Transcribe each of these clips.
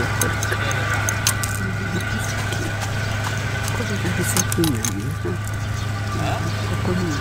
先になるのか。ここにも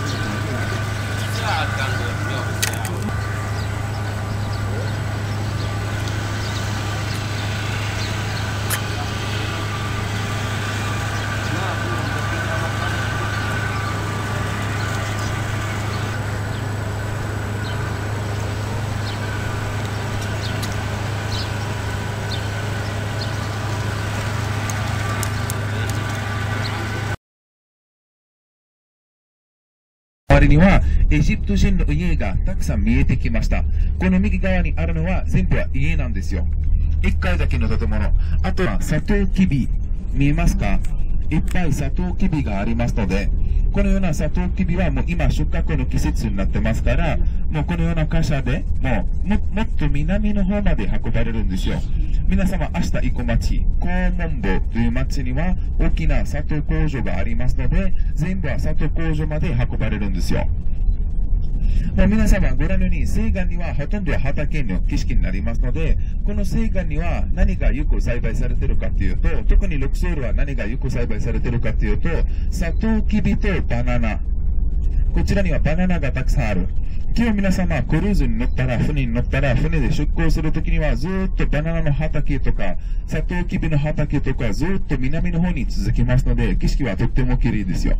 周りにはエジプト人の家がたくさん見えてきました。この右側にあるのは全部は家なんですよ。1階だけの建物。あとはサトウキビ。見えますか？いっぱいサトウキビがありますので、このようなサトウキビはもう今収穫の季節になってますから、もうこのような貨車でもっと南の方まで運ばれるんですよ。皆様、明日行く町、黄門坊という町には大きな砂糖工場がありますので、全部は砂糖工場まで運ばれるんですよ。もう皆様、ご覧のように西岸にはほとんどは畑の景色になりますので、この西岸には何がよく栽培されているかというと、特にルクソールは何がよく栽培されているかというと、サトウキビとバナナ。こちらにはバナナがたくさんある。今日皆様、クルーズに乗ったら、船に乗ったら、船で出港するときには、ずっとバナナの畑とか、サトウキビの畑とか、ずっと南の方に続きますので、景色はとっても綺麗ですよ。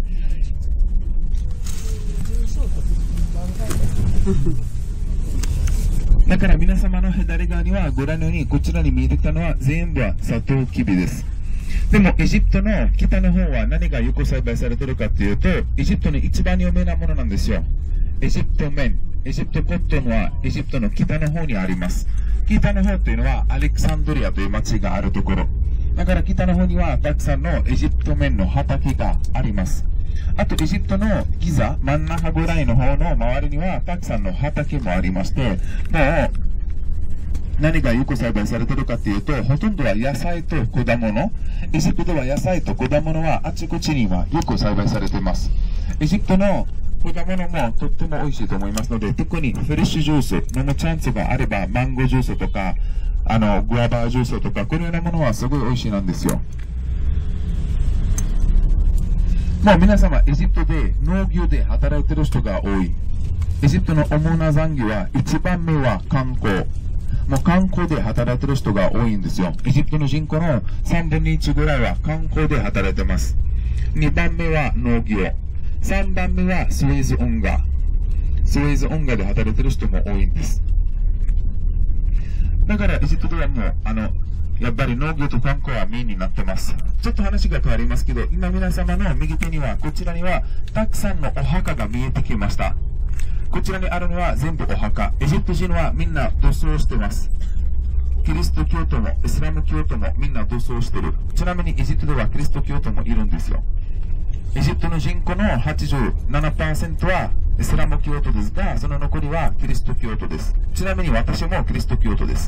だから皆様の左側には、ご覧のように、こちらに見えてきたのは、全部はサトウキビです。でも、エジプトの北の方は何がよく栽培されているかというと、エジプトの一番有名なものなんですよ。エジプト綿、エジプトコットンはエジプトの北の方にあります。北の方というのはアレクサンドリアという町があるところ。だから北の方にはたくさんのエジプト綿の畑があります。あとエジプトのギザ、真ん中ぐらいの方の周りにはたくさんの畑もありまして、もう何がよく栽培されているかというと、ほとんどは野菜と果物。エジプトは野菜と果物はあちこちにはよく栽培されています。エジプトの果物もとっても美味しいと思いますので、特にフレッシュジュース、飲むチャンスがあれば、マンゴージュースとか、グアバージュースとか、このようなものはすごい美味しいなんですよ。もう皆様、エジプトで農業で働いている人が多い。エジプトの主な産業は、1番目は観光。もう観光で働いている人が多いんですよ。エジプトの人口の3分の1ぐらいは観光で働いています。2番目は農業。3番目はスエズ運河。スエズ運河で働いている人も多いんです。だからエジプトではもう、やっぱり農業と観光はメインになってます。ちょっと話が変わりますけど、今皆様の右手には、こちらには、たくさんのお墓が見えてきました。こちらにあるのは全部お墓。エジプト人はみんな土葬してます。キリスト教徒もイスラム教徒もみんな土葬してる。ちなみにエジプトではキリスト教徒もいるんですよ。エジプトの人口の 87% はイスラム教徒ですが、その残りはキリスト教徒です。ちなみに私もキリスト教徒です。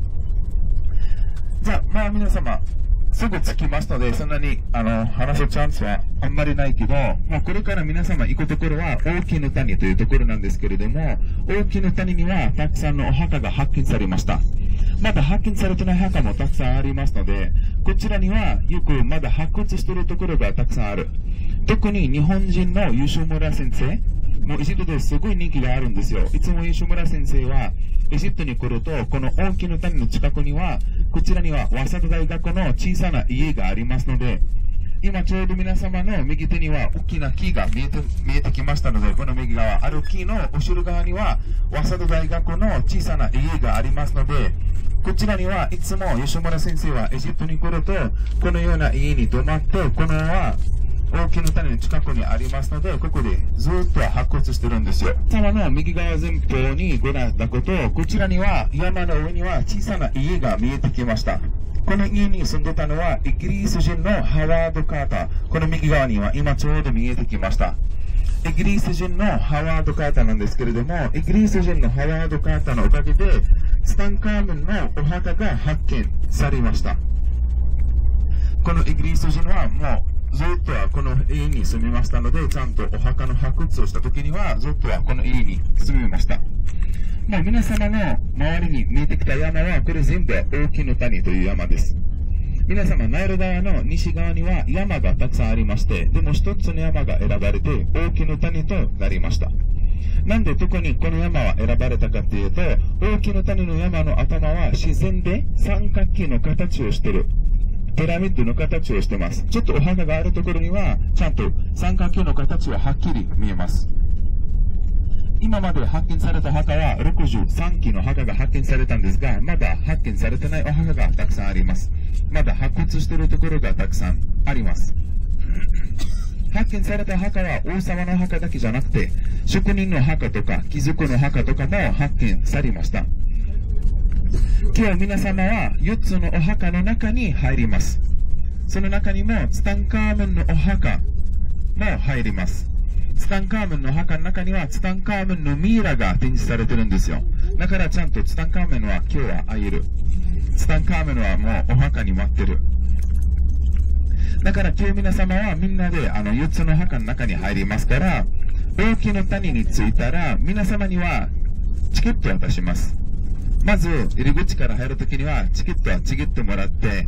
じゃあ、皆様、すぐ着きますので、そんなに話すチャンスはあんまりないけど、これから皆様行くところは大きな谷というところなんですけれども、大きな谷にはたくさんのお墓が発見されました。まだ発見されてない墓もたくさんありますので、こちらにはよくまだ発掘しているところがたくさんある。特に日本人の吉村先生、もうエジプトですごい人気があるんですよ。いつも吉村先生はエジプトに来ると、この大きな谷の近くには、こちらには早稲田大学の小さな家がありますので、今ちょうど皆様の右手には大きな木が見えてきましたので、この右側、ある木の後ろ側には早稲田大学の小さな家がありますので、こちらにはいつも吉村先生はエジプトに来ると、このような家に泊まって、この大きな谷の近くにありますので、ここでずっと発掘してるんですよ。様の右側前方にご覧いただくと、こちらには山の上には小さな家が見えてきました。この家に住んでたのはイギリス人のハワード・カーター。この右側には今ちょうど見えてきました。イギリス人のハワード・カーターなんですけれども、イギリス人のハワード・カーターのおかげで、ツタンカーメンのお墓が発見されました。このイギリス人はもうずっとはこの家に住みましたので、ちゃんとお墓の発掘をした時にはずっとはこの家に住みました。 もう皆様の周りに見えてきた山は、これ全部大きな谷という山です。皆様、ナイル川の西側には山がたくさんありまして、でも一つの山が選ばれて大きな谷となりました。なんで特にこの山は選ばれたかというと、大きな谷の山の頭は自然で三角形の形をしている。ピラミッドの形をしています。ちょっとお墓があるところには、ちゃんと三角形の形ははっきり見えます。今まで発見された墓は63基の墓が発見されたんですが、まだ発見されてないお墓がたくさんあります。まだ発掘しているところがたくさんあります。発見された墓は王様の墓だけじゃなくて、職人の墓とか貴族の墓とかも発見されました。今日皆様は4つのお墓の中に入ります。その中にもツタンカーメンのお墓も入ります。ツタンカーメンの墓の中にはツタンカーメンのミイラが展示されてるんですよ。だからちゃんとツタンカーメンは今日は会える。ツタンカーメンはもうお墓に待ってる。だから今日皆様はみんなで4つの墓の中に入りますから、大きな谷に着いたら皆様にはチケットを渡します。まず入り口から入るときにはチケットはちぎってもらって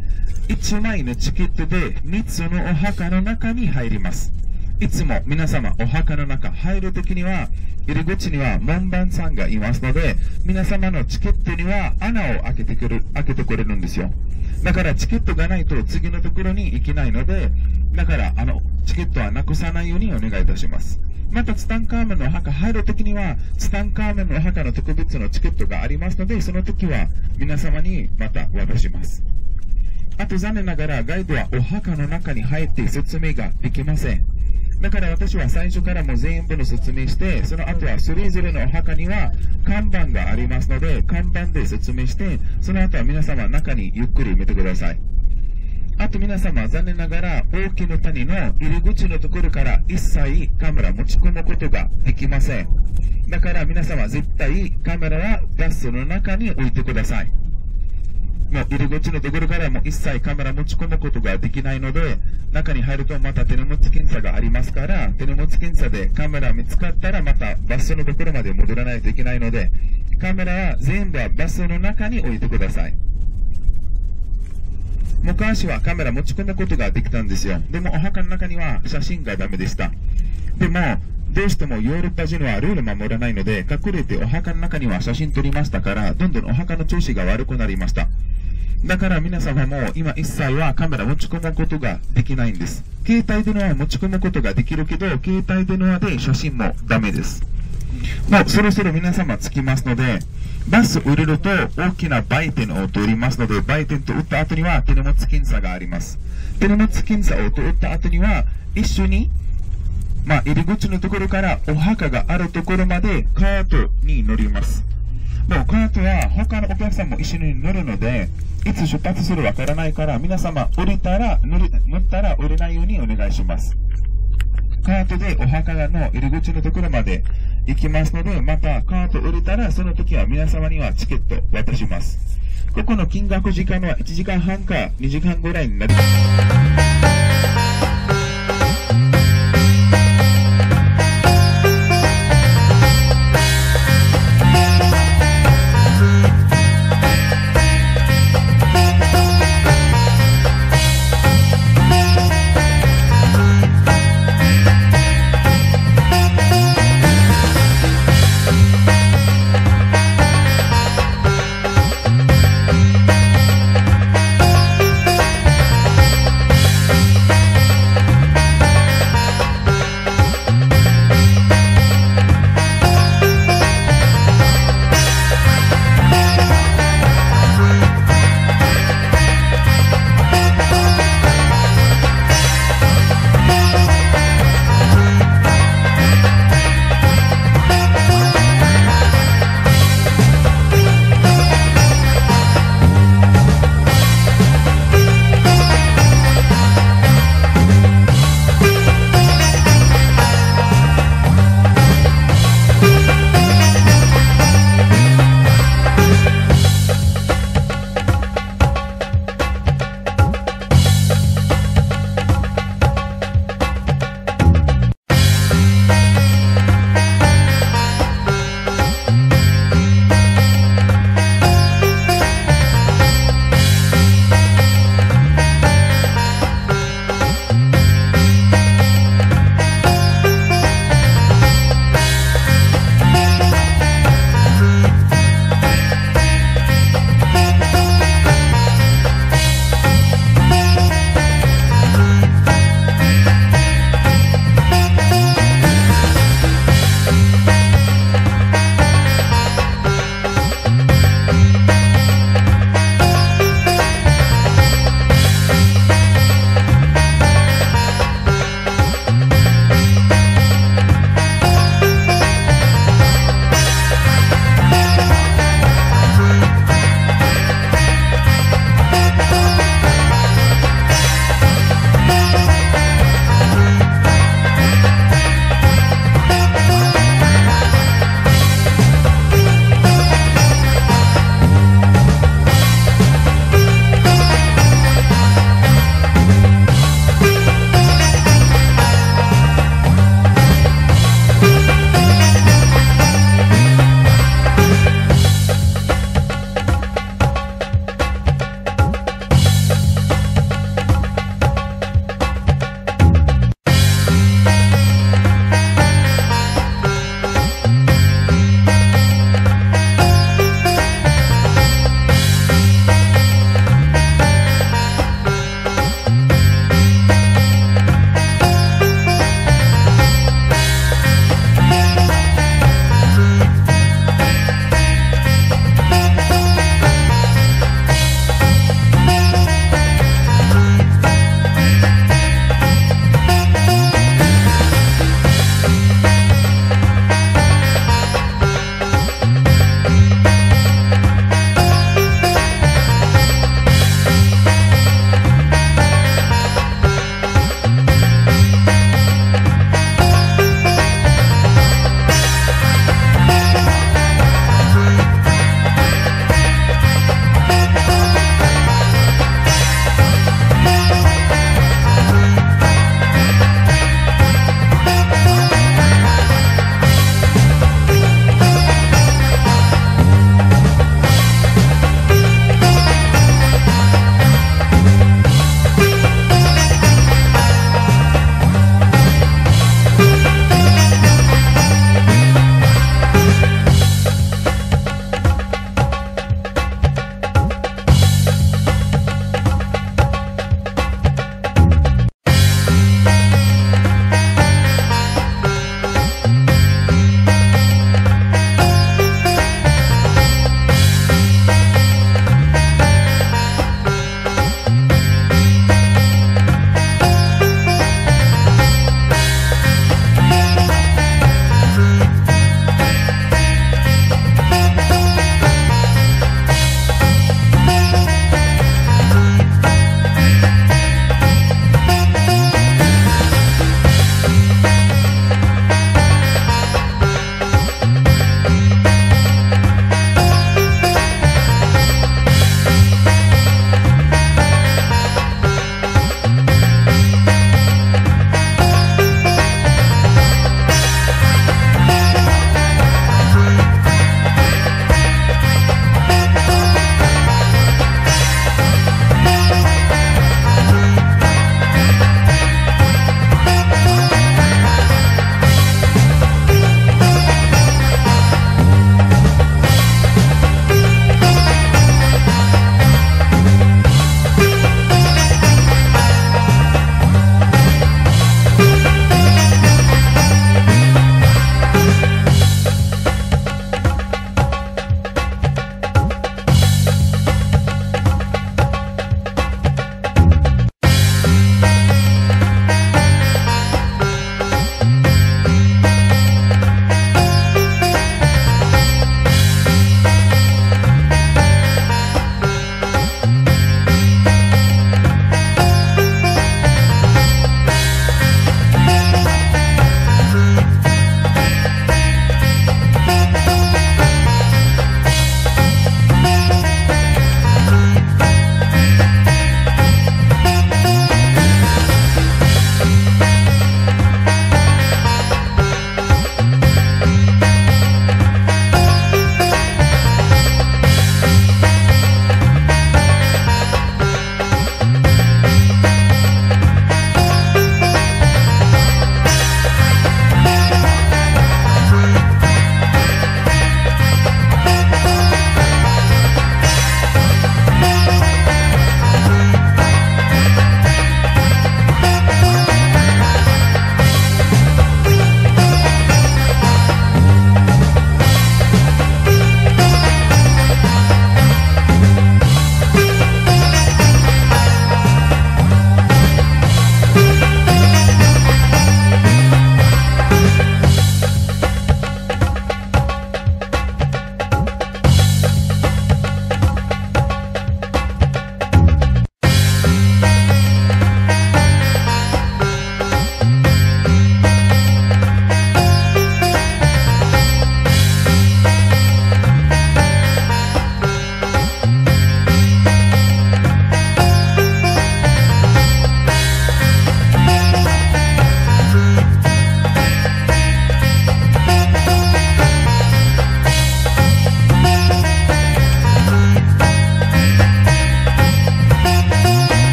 、1枚のチケットで3つのお墓の中に入ります。いつも皆様お墓の中入るときには入り口には門番さんがいますので、皆様のチケットには穴を開けてくれるんですよ。だからチケットがないと次のところに行けないので、だからチケットはなくさないようにお願いいたします。またツタンカーメンのお墓入るときにはツタンカーメンのお墓の特別のチケットがありますので、その時は皆様にまた渡します。あと残念ながらガイドはお墓の中に入って説明ができません。だから私は最初からも全部の説明して、その後はそれぞれのお墓には看板がありますので、看板で説明して、その後は皆様中にゆっくり見てください。あと皆様、残念ながら大きな谷の入り口のところから一切カメラ持ち込むことができません。だから皆様絶対カメラはバスの中に置いてください。もう入り口のところからも一切カメラ持ち込むことができないので、中に入るとまた手荷物検査がありますから、手荷物検査でカメラ見つかったらまたバスのところまで戻らないといけないので、カメラは全部はバスの中に置いてください。昔はカメラ持ち込むことができたんですよ。でもお墓の中には写真がダメでした。でもどうしてもヨーロッパ人はルール守らないので、隠れてお墓の中には写真撮りましたから、どんどんお墓の調子が悪くなりました。だから皆様も今一切はカメラ持ち込むことができないんです。携帯電話は持ち込むことができるけど、携帯電話で写真もダメです。もうそろそろ皆様着きますので、バスを降りると大きな売店を通りますので、売店と打った後には手荷物検査があります。手荷物検査を通った後には一緒に入り口のところからお墓があるところまでカートに乗ります。もうカートは他のお客さんも一緒に乗るので、いつ出発するわからないから、皆様乗ったら降りないようにお願いします。カートでお墓の入り口のところまで行きますので、またカート降りたらその時は皆様にはチケット渡します。ここの金額時間は1時間半か2時間ぐらいになります。